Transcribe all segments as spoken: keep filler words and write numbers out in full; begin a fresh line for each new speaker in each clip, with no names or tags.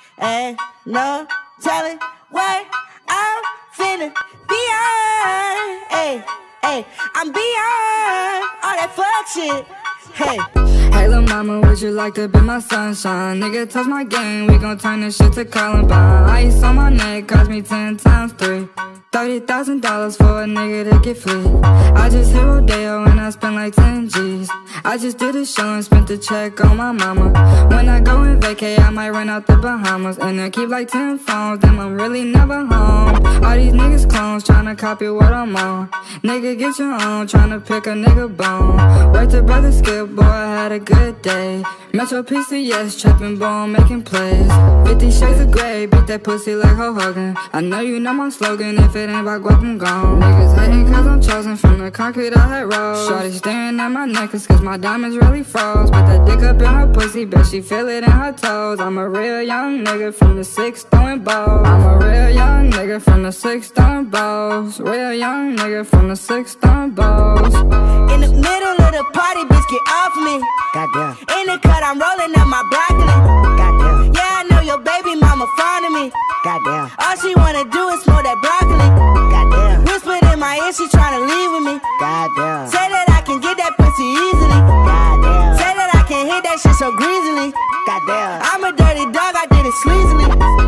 Ain't no telling what I'm finna beyond. Hey, hey, I'm beyond all that fuck shit. Hey.
Hey lil' mama, would you like to be my sunshine? Nigga, touch my game, we gon' turn this shit to Columbine. Ice on my neck cost me ten times three. Thirty thousand dollars for a nigga to get free. I just hit Rodéo and I spent like ten G's. I just did a show and spent the check on my mama. When I go and vacay, I might run out the Bahamas. And I keep like ten phones, damn I'm really never home. All these niggas clones tryna copy what I'm on. Nigga get your own, tryna pick a nigga bone. Work to brother skip, boy I had a good day. Metro P C, yes, trappin' bone, making plays. Fifty shades of grey, beat that pussy like Hulk Hogan. I know you know my slogan, if it ain't about guap, I'm gone. Niggas hating cause I'm chosen from the concrete I had rose. Shawty staring at my necklace cause my diamonds really froze. Put that dick up in her pussy, bet she feel it in her toes. I'm a real young nigga from the six throwing balls. I'm a real young nigga from the six throwing balls. Real young nigga from the six throwing balls.
In the middle of the party, bitch, get off me.
Goddamn.
In the cut, I'm rolling up my broccoli.
Goddamn.
Yeah, I know your baby mama fond of me.
Goddamn.
All she wanna do is smoke that broccoli.
Goddamn.
Whispered in my ear, she tryna leave with me.
Goddamn.
Say that I can get that pussy easily.
Goddamn.
Say that I can hit that shit so greasily.
Goddamn.
I'm a dirty dog, I did it sleazily.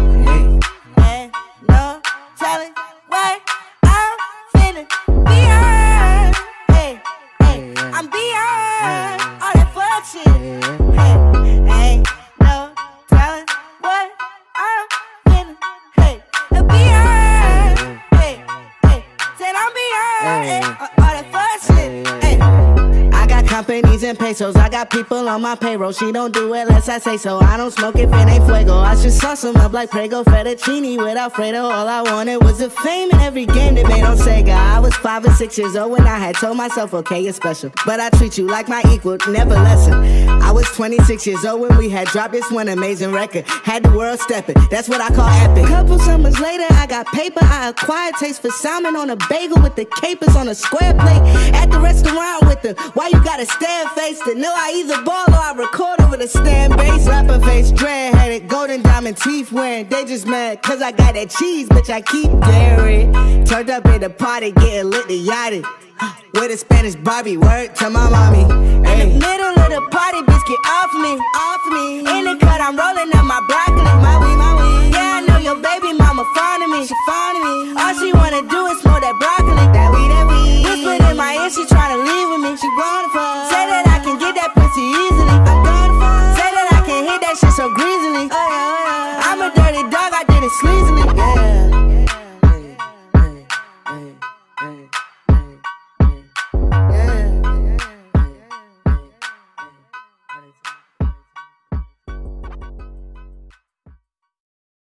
Ain't no telling what I'm finna beyond. Hey, hey, I'm beyond all that fuck shit. Hey, ain't no telling what I'm finna, hey, beyond. Hey, hey, said I'm beyond hey, all that fuck shit. Hey. I got companies and pesos, I got people on my payroll. She don't do it unless I say so. I don't smoke if it ain't fuego. I should sauce them up like Prego fettuccine with Alfredo. All I wanted was the fame in every game they made on Sega. I was five or six years old when I had told myself, okay, it's special, but I treat you like my equal, never lesson. I was twenty-six years old when we had dropped this one amazing record. Had the world stepping, that's what I call epic. Couple summers later, I got paper. I acquired taste for salmon on a bagel with the capers on a square plate. At the restaurant with the, why you gotta stand face to know I either ball or I record over the stand bass. Rapper face, dread-headed, golden diamond teeth wearing. They just mad cause I got that cheese, bitch, I keep daring. Turned up at the party, getting lit to Yachty. With a Spanish Barbie, word to my mommy. Hey. In the middle of the party, bitch, get off me, off me. In the cut, I'm rolling up my broccoli, my weed, my weed. Yeah, I know your baby mama fond of me, she fond of me. All she wanna do is smoke that broccoli, that weed, that weed. Whispered in my ear, she tryna leave with me, she wanna fuck. Say that I can get that pussy easily, I'm gonna fuck. Say that I can hit that shit so greasily. Oh, yeah, oh, yeah. I'm a dirty